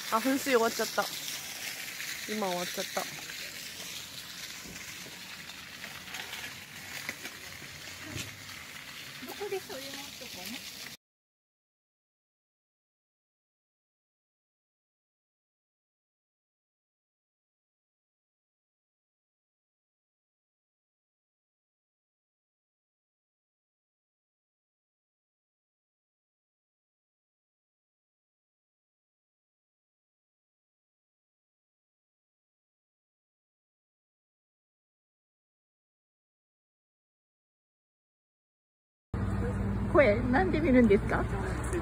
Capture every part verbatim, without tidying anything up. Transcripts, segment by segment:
あ、噴水終わっちゃった。今終わっちゃった。 どこでそれのとこね。声なんで見るんですか？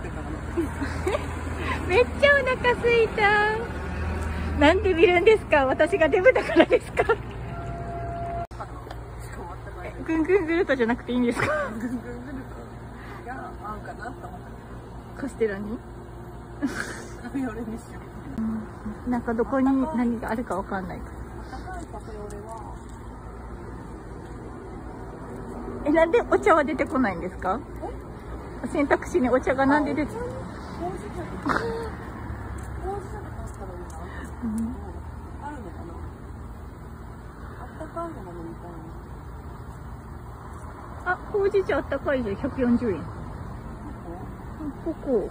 めっちゃお腹すいた。なんで見るんですか？私がデブだからですか？ぐんぐんグルトじゃなくていいんですか？ ぐんぐんグルトが合うかなと思って。 カステラにカフェオレにしよう。なんかどこに何があるかわかんないから。 高いカフェオレはえ、なんでお茶は出てこないんですか？選択肢にお茶がなんで出てこない？ ほうじ茶とか、ほうじ茶とかあったらいいな。あるのかな。あったかいのが飲みたいな。 あ、ほうじ茶あったかいでひゃくよんじゅうえん。ここ。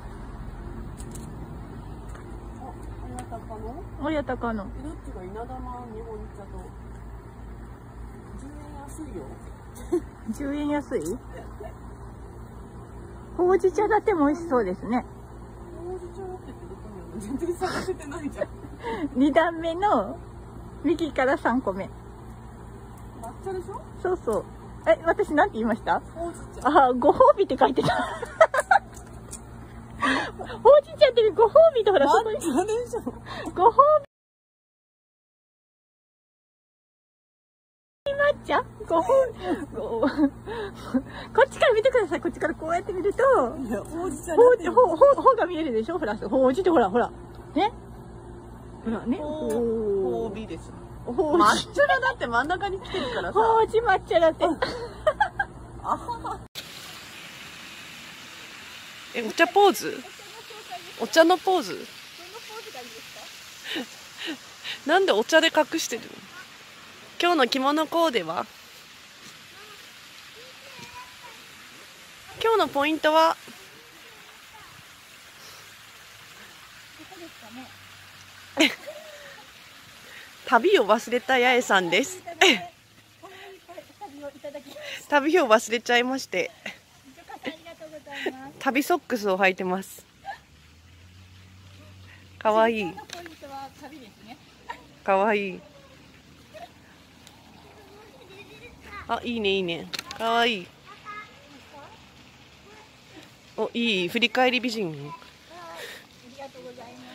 あ、綾鷹の？ 綾鷹の。 どっちが稲玉日本茶とじゅうえん安いよ。 じゅうえん安い？ほうじ茶ラテも美味しそうですね。 ほうじ茶ラテってどこにあるの？全然探せてないじゃん。 に段目の右からさんこめ。 抹茶でしょ？ そうそう。え、私なんて言いました？ ほうじ茶。 あ、ご褒美って書いてた。ほうじ茶ってご褒美とほら、そこに。 抹茶でしょ？ ご褒美。抹茶？ご褒美。こっちから見てください。こっちからこうやって見ると。 いや、ほうじ茶ほうじ、ほう、ほう、ほうが見えるでしょ？ほら、ほうじってほら、ほら。ね。ほらね。 ほうびです。 ほう抹じ。 茶がだって真ん中に来てるからさ。 ほうじ抹茶ラテ。 え、お茶ポーズ？お茶のポーズ？ どのポーズがいいですか？ なんでお茶で隠してるの？今日の着物コーデは？今日のポイントは？ どこですかね。 旅を忘れた八重さんです。旅を忘れちゃいまして、旅ソックスを履いてます。かわいい。かわいい。あ、いいねいいね。かわいい。お、いい振り返り美人。 ありがとうございます。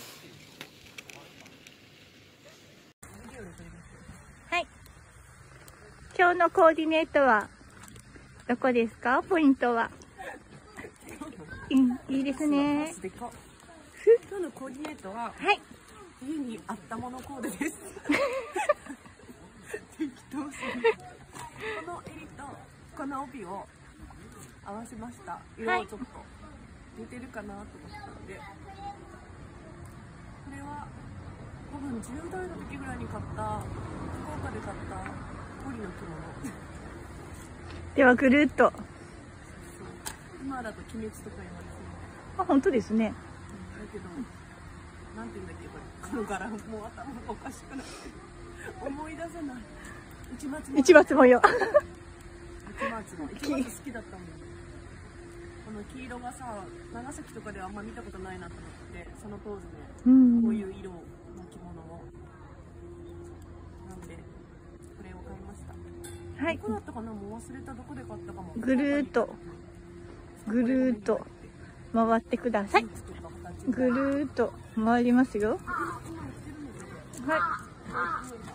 はい。今日のコーディネートはどこですか？ポイントは。うん、いいですね。 今日のコーディネートは、 はい。 家にあったものコーデです。適当すぎる。この襟とこの帯を合わせました。色をちょっと似てるかなと思ったので、これは多分じゅう代の時ぐらいに買った福岡で買ったポリの着物。 ではぐるっと。 今だと鬼滅とか言われそう。 あ、本当ですね。 だけど、なんていうんだっけこれ。この柄もう頭がおかしくなって思い出せない。市松模様。 市松模様。 市松の市松好きだったもん。この黄色がさ、長崎とかではあんま見たことないなと思って、その当時ね、 うん、 こういう色の着物を。なんで、これを買いました。はい。どこだったかな、もう忘れた。どこで買ったかも。 ぐるーっと、ぐるーっと回ってください。ぐるーっと回りますよ。はい。